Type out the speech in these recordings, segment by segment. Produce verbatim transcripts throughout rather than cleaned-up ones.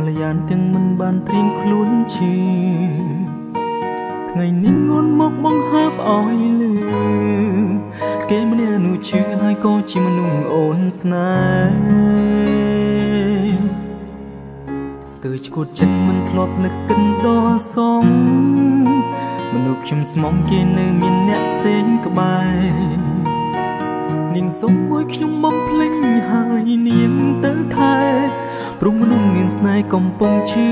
លយានទាំងមិនបានត្រៀមខ្លួនជាថ្ងៃនេះងន់មកបង្ហើបឲ្យលឺគេម្នាក់នោះឈឺហើយក៏ជាមនុស្សអូនស្នេហ៍ស្ទើរឈួតចិត្តមិនធ្លាប់នឹកគិនដល់សងមនុស្សខ្ញុំស្មុំគេនៅមានអ្នកផ្សេងក្បែរនាងសុំមួយខ្ញុំបំភ្លេចហើយនាងទៅថែព្រោះមនុស្សមានស្នេហ៍កំពុងឈឺ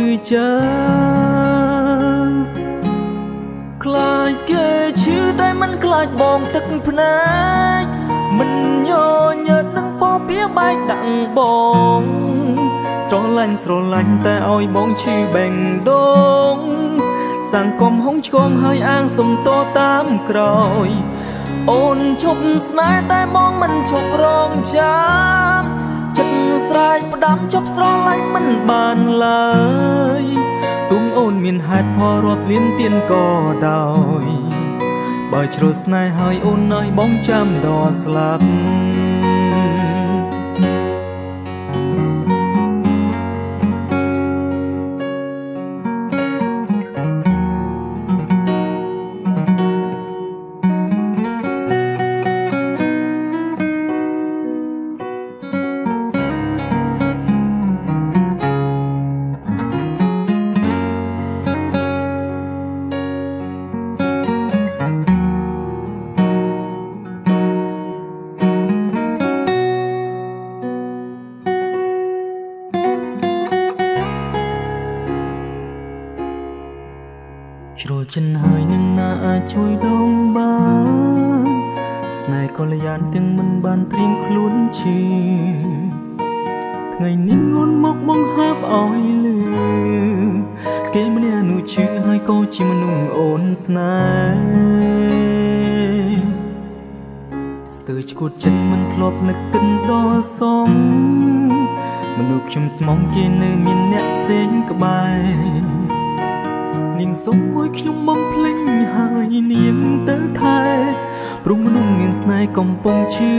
ចាំខ្លាចគេឈឺតែមិនខ្លាចបងទឹកភ្នែកមិនញញើតនឹងពោពាបែកដាក់បងស្រឡាញ់ស្រឡាញ់តែឲ្យបងឈឺបេងដូងសង្គមហុងឆ្គងហើយអាងសុំតតាមក្រោយអូនឈប់ស្នេហ៍តែបងមិនឈប់រងចាំចិត្តស្រែកផ្ដាំជប់ស្រឡាញ់មិនបានឡើយទុំអូនមានហេតុផលរាប់លានទៀនក៏ដោយបើជ្រុលស្នេហ៍ហើយអូនឲ្យបងចាំដល់ស្លាប់ជ្រុលចិនហើយនឹងណាអាចជួយដងបានស្នេហ៍កល្យានទាំងមិនបានត្រៀមខ្លួនជាថ្ងៃនេះងន់មកបង្ហើបឲ្យលឺគេម្នាក់នោះឈឺហើយក៏ជាមនុស្សអូនស្នេហ៍ស្ទើរឈួតចិត្តមិនធ្លាប់នឹកគិនដល់សងមនុស្សខ្ញុំស្មុំគេនៅមានអ្នកផ្សេងក្បែរនាងសុំមួយខ្ញុំបំភ្លេចហើយនាងទៅថែព្រោះមនុស្សមានស្នេហ៍កំពុងឈឺ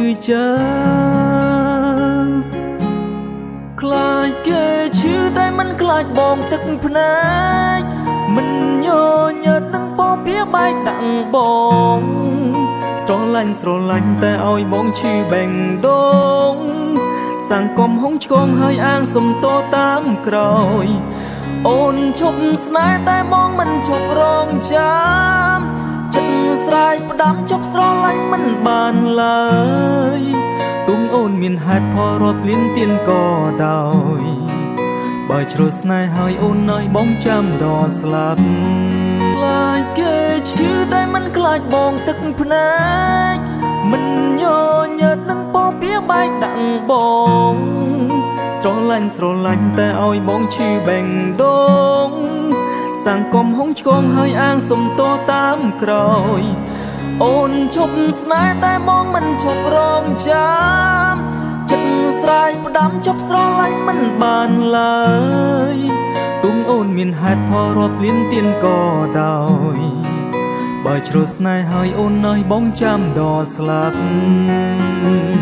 ចាំខ្លាចគេឈឺតែមិនខ្លាចបងទឹកភ្នែកមិនញញើតនឹងពោពាបែកដាក់បងស្រឡាញ់ស្រឡាញ់តែឲ្យបងឈឺបេងដូងសង្គមហុងឆ្គងហើយអាងសុំតតាមក្រោយអូនឈប់ស្នេហ៍តែបងមិនឈប់រងចាំចិត្តស្រែកផ្ដាំជប់ស្រឡាញ់មិនបានឡើយទុំអូនមានហេតុផលរាប់លានទៀនក៏ដោយបើជ្រុលស្នេហ៍ហើយអូនឲ្យបងចាំដល់ស្លាប់ខ្លាចគេឈឺតែមិនខ្លាចបងទឹកភ្នែកមិនញញើតនឹងពោពាបែកដាក់បងស្រឡាញ់ស្រឡាញ់តែឲ្យបងឈឺបេងដូងសង្គមហុងឆ្គងហើយអាងសុំតតាមក្រោយអូនឈប់ស្នេហ៍តែបងមិនឈប់រងចាំចិត្តស្រែកផ្ដាំជប់ស្រឡាញ់មិនបានឡើយទុំអូនមានហេតុផលរាប់លានទៀនក៏ដោយបើជ្រុលស្នេហ៍ហើយអូនឲ្យបងចាំដល់ស្លាប់